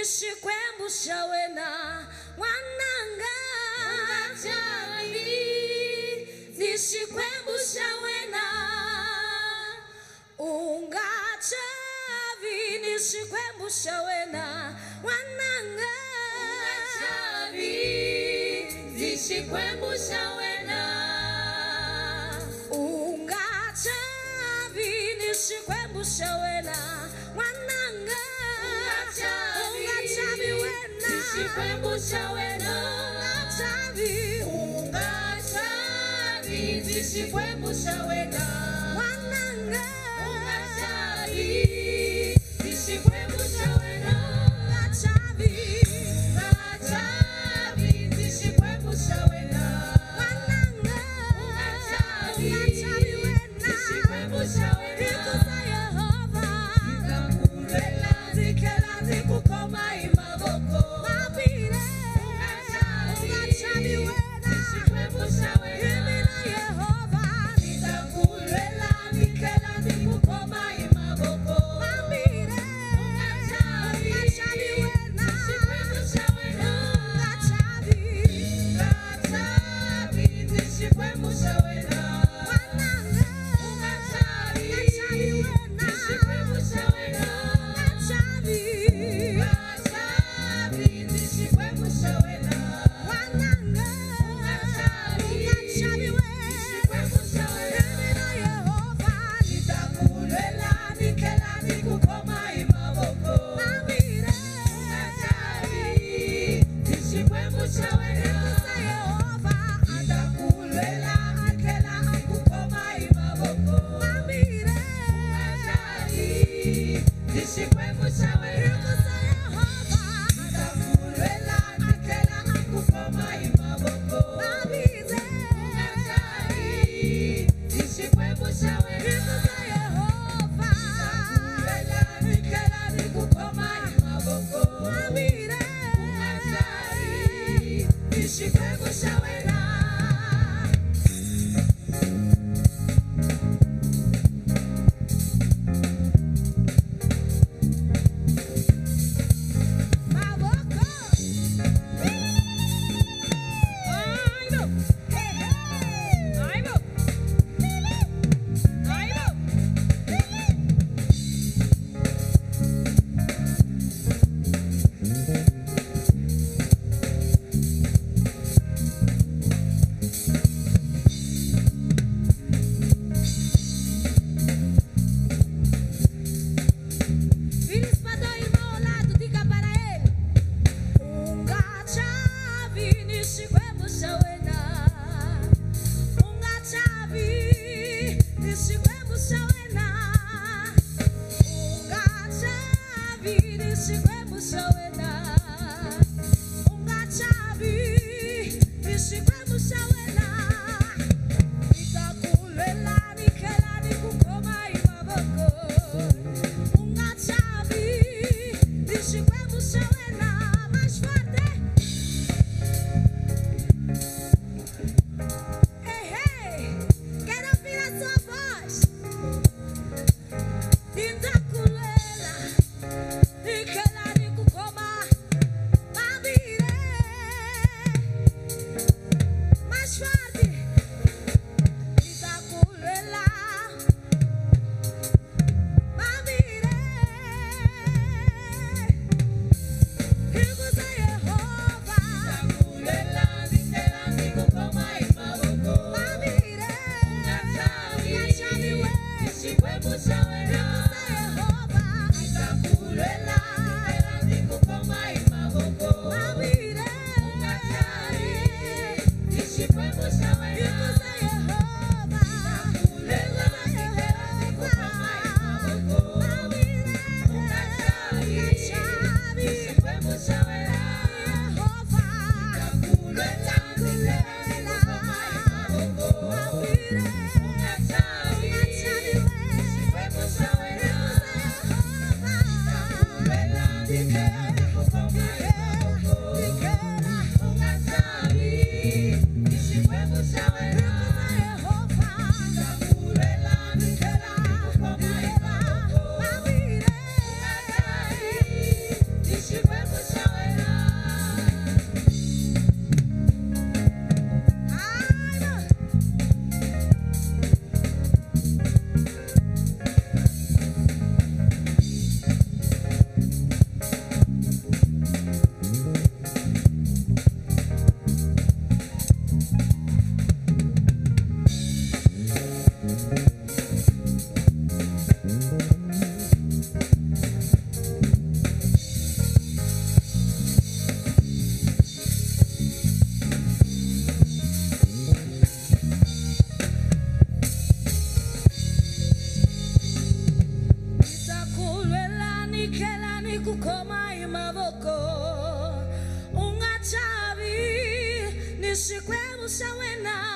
nishikwembusha wena wananga ungachavi nishikwembusha wena ungachavi nishikwembusha wena wananga ungachavi nishikwembusha wena ungachavi nishikwembusha wena wananga ungachavi wena nishikwembusha wena ungachavi nishikwembusha wena wananga ungachavi nishikwembusha wena ungachavi nishikwembusha wena wananga ungachavi wena nishikwembusha wena ikuza Yehova nikakulela nikela nikukoma imaboko mabire ungachavi wena nishikwembusha wena imina Yehova nikakulela nikela nikukoma imaboko mabire ungachavi wena nishikwembusha wena ungachavi nishikwembusha wena wananga ungachavi wena nishikwembusha wena ungachavi nishikwembusha wena wananga ungachavi wena nishikwembusha wena imina Yehova nitakulela nikela nikukoma imaboko mabire ungachavi nishikwembusha wena ikuza Yehova atakulela nikela nikukoma imaboko mabire ungachavi nishikwembusha wena ikuza Yehova atakulela nikela nikukoma imaboko mabire ungachavi nishikwembusha wena ikuza Yehova atakulela nikela nikukoma imaboko mabire ungachavi nishikwembusha wena maboko aibo aibo aibo vira espadão, irmão, ao lado, diga para ele. Ungachavi nishikwembusha wena. Ungachavi nishikwembusha wena. Ungachavi nishikwembusha wena. Ungachavi nishikwembusha wena. Nitakulela nikela nikukoma imaboko. Ungachavi nishikwembusha wena mais forte. Hey, hey, quero ouvir a sua voz. Nitakulela nikela nikukoma mabire mais forte. Nitakulela mabire ikuza Yehova nitakulela nikela nikukoma imaboko mabire ungachavi wena nishikwembusha wena ikuza Yehova nitakulela nikela nikukoma imaboko mabire ungachavi nishikwembusha wena ikuza Yehova nitakulela nikela nikukoma imaboko mabire ungachavi nishikwembusha wena Yehova nitakulela nikela nikukoma imaboko mabire ungachavi nishikwembusha wena kukoma imaboko ungachabi nishikwe musawena